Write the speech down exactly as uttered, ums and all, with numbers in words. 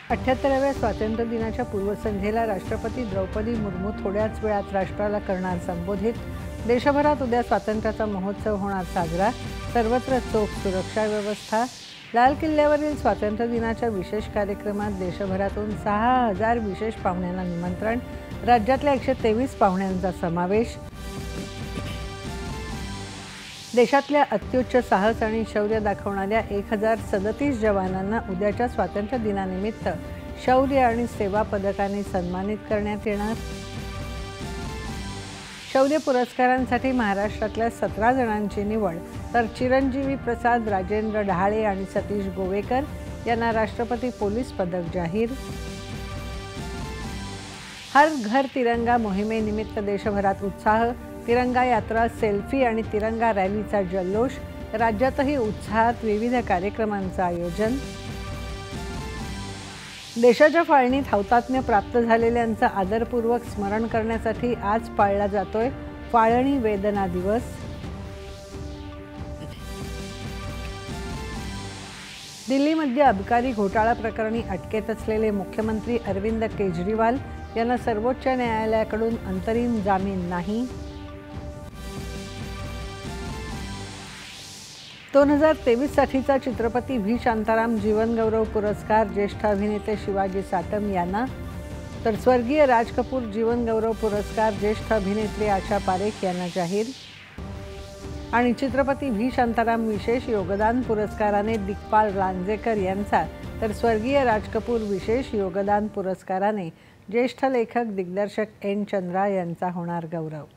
अठ्ठ्याहत्तराव्या स्वातंत्र्य दिनाच्या पूर्वसंध्येला राष्ट्रपती द्रौपदी मुर्मू थोड्याच वेळात राष्ट्राला करणार संबोधित। देशभरात उद्या स्वातंत्र्याचा महोत्सव होणार साजरा। सर्वत्र चोख सुरक्षा व्यवस्था। लाल किल्ल्यावरील स्वातंत्र्य दिनाच्या विशेष कार्यक्रमात देशभरातून सहा हजार विशेष पाहुण्यांना निमंत्रण। राज्यातल्या एकशे तेवीस पाहुण्यांचा समावेश। देशातल्या अत्युच्च साहस आणि शौर्य दाखवणाऱ्या एक हजार सदतीस जवानांना उद्याच्या स्वातंत्र्य दिनानिमित्त शौर्य आणि सेवा पदकाने सन्मानित करण्यात येणार। शौर्य पुरस्कारांसाठी महाराष्ट्रातल्या सतरा जणांची निवड, तर चिरंजीवी प्रसाद, राजेंद्र ढाळे आणि सतीश गोवेकर यांना राष्ट्रपती पोलीस पदक जाहीर। हर घर तिरंगा मोहिमेनिमित्त देशभरात उत्साह। तिरंगा यात्रा, सेल्फी आणि तिरंगा रॅलीचा जल्लोष। राज्यातही उत्साहात विविध कार्यक्रमांचं आयोजन। देशाच्या फाळणीत हौतात्म्य प्राप्त झालेल्यांचं आदरपूर्वक स्मरण करण्यासाठी आज पाळला जातोय फाळणी वेदना दिवस। दिल्लीमध्ये अबकारी घोटाळा प्रकरणी अटकेत असलेले मुख्यमंत्री अरविंद केजरीवाल यांना सर्वोच्च न्यायालयाकडून अंतरिम जामीन नाही। दोन हजार तेवीस साठीचा चित्रपती व्ही शांताराम जीवनगौरव पुरस्कार ज्येष्ठ अभिनेते शिवाजी साटम यांना, तर स्वर्गीय राज कपूर जीवनगौरव पुरस्कार ज्येष्ठ अभिनेत्री आशा पारेख यांना जाहीर। आणि चित्रपती व्ही शांताराम विशेष योगदान पुरस्काराने दिग्पाल लांजेकर यांचा, तर स्वर्गीय राज कपूर विशेष योगदान पुरस्काराने ज्येष्ठ लेखक दिग्दर्शक एन चंद्रा यांचा होणार गौरव।